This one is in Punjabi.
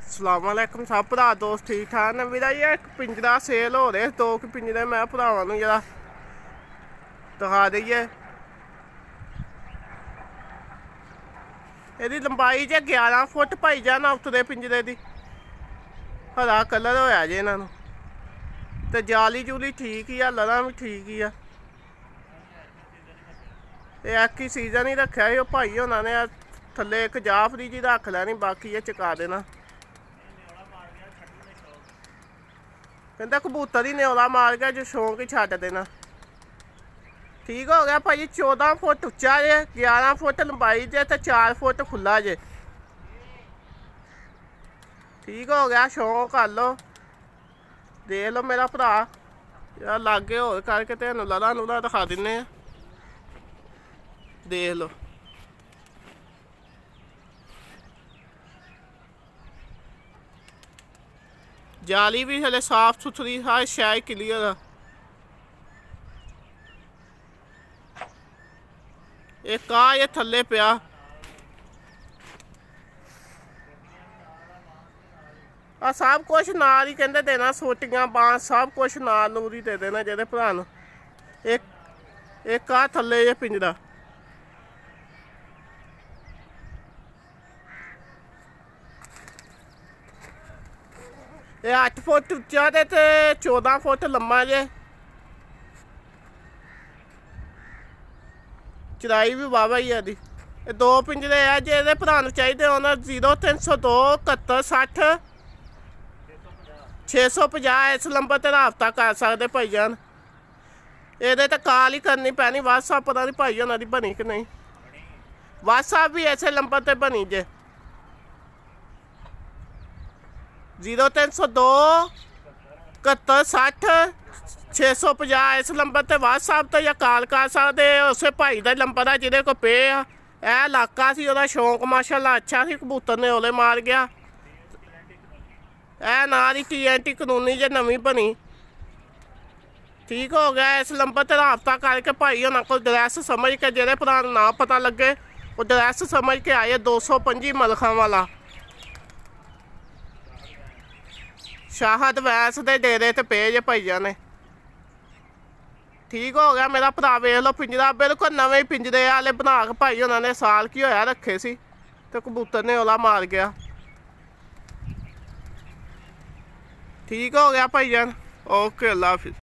ਸਲਾਮੁਅਲੈਕਮ ਸਭ ਭਰਾ ਦੋਸਤ ਠੀਕ ਠਾਕ ਨੇ ਵੀਰਾ ਜੀ। ਇੱਕ ਪਿੰਜਰਾ ਸੇਲ ਹੋ ਰਿਹਾ, 2 ਪਿੰਜਰੇ ਮੈਂ ਭਰਾਵਾਂ ਨੂੰ ਜਰਾ ਦਿਖਾ ਦਈਏ। ਇਹਦੀ ਲੰਬਾਈ ਜੇ 11 ਫੁੱਟ ਭਾਈ ਜਾਨ ਉਤਰੇ ਪਿੰਜਰੇ ਦੀ। ਹਰਾ ਕਲਰ ਹੋਇਆ ਜੇ ਇਹਨਾਂ ਨੂੰ, ਤੇ ਜਾਲੀ ਜੂਲੀ ਠੀਕ ਹੀ ਆ, ਲੜਾਂ ਵੀ ਠੀਕ ਹੀ ਆ। ਇਹ ਇੱਕ ਹੀ ਸੀਜ਼ਨ ਹੀ ਰੱਖਿਆ ਸੀ, ਉਹ ਭਾਈ ਉਹਨਾਂ ਨੇ ਥੱਲੇ ਇੱਕ ਜਾਫਰੀ ਜੀ ਰੱਖ ਲੈਣੀ, ਬਾਕੀ ਇਹ ਚੁਕਾ ਦੇਣਾ। ਕਹਿੰਦਾ ਕਬੂਤਰ ਹੀ ਨਿਓਲਾ ਮਾਰ ਗਿਆ, ਜੋ ਸ਼ੌਂਕ ਹੀ ਛੱਡ ਦੇਣਾ। ਠੀਕ ਹੋ ਗਿਆ ਭਾਜੀ। 14 ਫੁੱਟ ਉੱਚਾ ਜੇ, 11 ਫੁੱਟ ਲੰਬਾਈ ਜੇ, ਤੇ 4 ਫੁੱਟ ਖੁੱਲਾ ਜੇ। ਠੀਕ ਹੋ ਗਿਆ, ਸ਼ੌਂਕ ਕਰ ਲਓ। ਦੇਖ ਲਓ ਮੇਰਾ ਭਰਾ ਯਾਰ, ਲਾਗੇ ਹੋਰ ਕਰਕੇ ਤੁਹਾਨੂੰ ਲੜਾ ਲੂੜਾ ਦਿਖਾ ਦਿੰਦੇ ਆ। ਦੇਖ ਲਓ ਜਾਲੀ ਵੀ ਹਲੇ ਸਾਫ ਸੁਥਰੀ, ਹਰ ਸ਼ਾਇ ਕਲੀਅਰ ਆ। ਇੱਕ ਆ ਇਹ ਥੱਲੇ ਪਿਆ, ਆ ਸਭ ਕੁਛ ਨਾਲ ਹੀ ਕਹਿੰਦੇ ਦੇਣਾ, ਸੋਟੀਆਂ ਬਾਂਸ ਸਭ ਕੁਛ ਨਾਲ ਨੂਰ ਹੀ ਦੇ ਦੇਣਾ ਜਿਹਦੇ ਭਰਾ ਨੂੰ। ਇੱਕ ਆ ਥੱਲੇ ਜੇ ਪਿੰਜਰਾ, ਇਹ 8 ਫੁੱਟ ਉੱਚਾ ਤੇ 14 ਫੁੱਟ ਲੰਮਾ ਜੇ। ਚੜਾਈ ਵੀ ਵਾਹਵਾ ਹੀ ਆ ਦੀ। ਇਹ 2 ਪਿੰਜਰੇ ਆ, ਜੇ ਇਹਦੇ ਭਰਾ ਨੂੰ ਚਾਹੀਦੇ ਉਹਨਾਂ 0302 71 60 650 ਇਸ ਨੰਬਰ ਤੇ ਰਾਬਤਾ ਕਰ ਸਕਦੇ ਭਾਈ ਜਾਨ। ਇਹਦੇ ਤੇ ਕਾਲ ਹੀ ਕਰਨੀ ਪੈਣੀ। WhatsApp ਪਤਾ ਨਹੀਂ ਭਾਈ ਉਹਨਾਂ ਦੀ ਬਣੀ ਕਿ ਨਹੀਂ। WhatsApp ਵੀ ਇਸੇ ਨੰਬਰ ਤੇ ਬਣੀ ਜੇ, 0302 71 60 650 ਇਸ ਨੰਬਰ ਤੇ WhatsApp ਤੇ ਜਾਂ ਕਾਲ ਕਰ ਸਕਦੇ। ਉਸੇ ਭਾਈ ਦਾ ਨੰਬਰ ਆ ਜਿਹਦੇ ਕੋਲ ਪਏ ਆ। ਇਹ ਇਲਾਕਾ ਸੀ ਉਹਦਾ, ਸ਼ੌਂਕ ਮਾਸ਼ਾਅੱਲਾ ਅੱਛਾ ਸੀ, ਕਬੂਤਰ ਨੇ ਉਹਲੇ ਮਾਰ ਗਿਆ। ਇਹ ਨਾਲ ਹੀ TNT ਕਾਨੂੰਨੀ ਜੇ ਨਵੀਂ ਬਣੀ। ਠੀਕ ਹੋ ਗਿਆ। ਇਸ ਨੰਬਰ ਤੇ ਰਾਬਤਾ ਕਰਕੇ ਭਾਈ ਉਹਨਾਂ ਕੋਲ ਡਰੈਸ ਸਮਝ ਕੇ, ਜਿਹੜੇ ਭਰਾ ਨੂੰ ਨਾ ਪਤਾ ਲੱਗੇ ਉਹ ਡਰੈਸ ਸਮਝ ਕੇ ਆਏ। 225 ਮਲਖਾਂ ਵਾਲਾ ਸ਼ਾਹਦ ਵੈਸ ਦੇ ਡੇਰੇ ਤੇ ਪਏ ਜੇ ਭਾਈਆਂ ਨੇ। ਠੀਕ ਹੋ ਗਿਆ ਮੇਰਾ ਭਰਾ। ਵੇਖ ਲਓ ਪਿੰਜਰਾ ਬਿਲਕੁਲ ਨਵੇਂ ਪਿੰਜਰੇ ਵਾਲੇ ਬਣਾ ਕੇ ਭਾਈ ਉਹਨਾਂ ਨੇ, ਸਾਲ ਕੀ ਹੋਇਆ ਰੱਖੇ ਸੀ, ਤੇ ਕਬੂਤਰ ਨੇ ਉਹਲਾ ਮਾਰ ਗਿਆ। ਠੀਕ ਹੋ ਗਿਆ ਭਾਈ ਜਾਨ। ਓਕੇ, ਅੱਲਾ ਹਾਫਿਜ਼।